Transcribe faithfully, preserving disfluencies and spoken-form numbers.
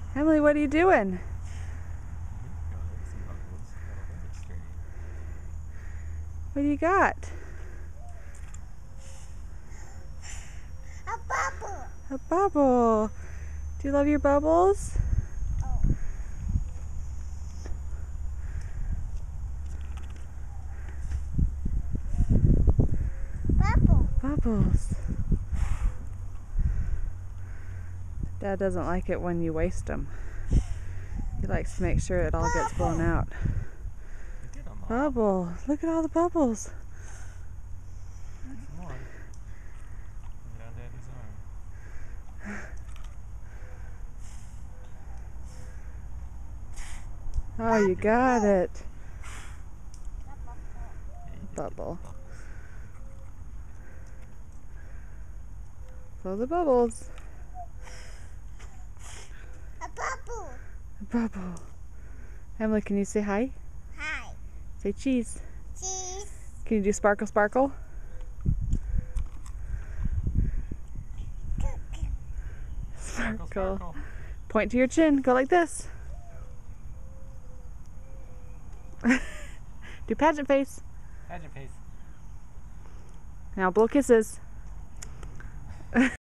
Emily, what are you doing? What do you got? A bubble. A bubble. Do you love your bubbles? Oh. Bubble. Bubbles. Dad doesn't like it when you waste them. He likes to make sure it all gets blown out. Bubble. Look at all the bubbles. Some more. Down Daddy's arm. Oh, you got it. Bubble. Blow the bubbles. A bubble. A bubble. Emily, can you say hi? Hi. Say cheese. Cheese. Can you do sparkle sparkle? Sparkle, sparkle. Point to your chin. Go like this. Do pageant face. Pageant face. Now blow kisses.